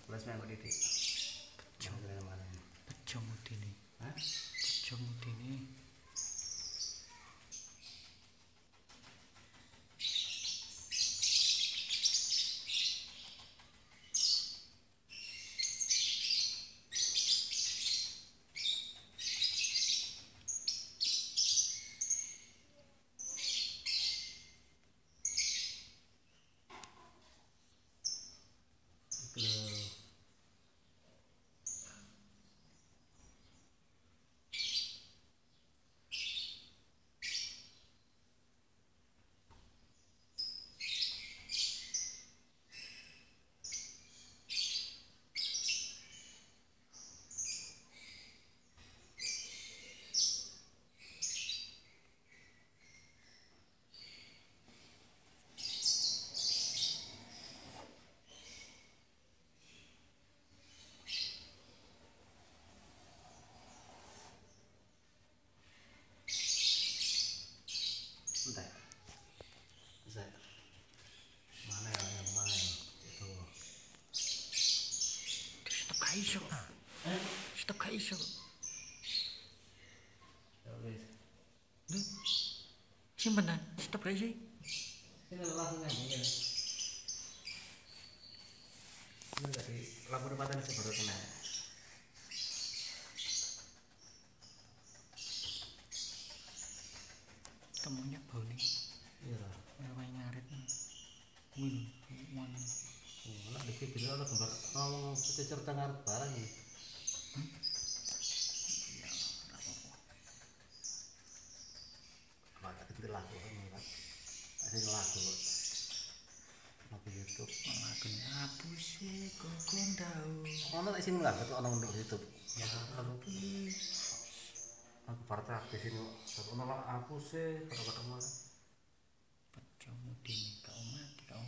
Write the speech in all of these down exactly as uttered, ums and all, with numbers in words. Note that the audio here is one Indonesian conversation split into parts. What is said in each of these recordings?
Plus main kok didik. Bejo. Bejo mudine. Hah? Bejo mudine. Entah. Bisa. Mana ya yang mana ya? Itu. Stop gak iso. Eh? Stop gak iso. Ya wis. Lho. Simpenan, stop gak iso. Ini langsung nyambung ya. Ini tadi lampu tempatan baru kena. Temunya bau nih. Iya. Ngawain ngarit. Wih, wan. Oh, nak dikit dulu ada gambar ngomong cerita ngarit barang ini. Hmm? Ya, apa-apa. Maka kita lagu kan, Mas. Ada lagu. Lagu YouTube. Lagu apa sih kok kondau? Ono nek sing lagu ono untuk YouTube. Ya, lagu Aku partai di sini. Ono lah aku sih kata-kata mana. Bejo mudine kau mati kau.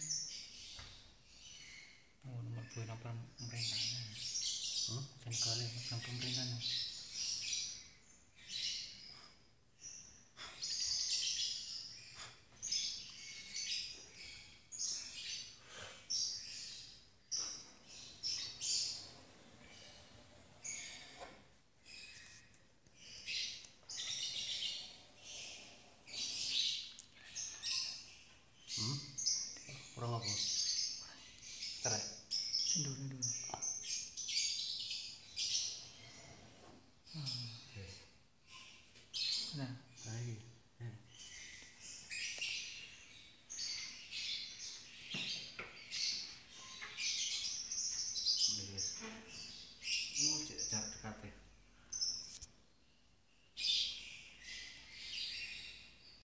Oh, nomor dua nomor pemerintahan. Hmm? Jangan kali nomor pemerintahan. Hmm? Kurang apa? Cerai. Sindur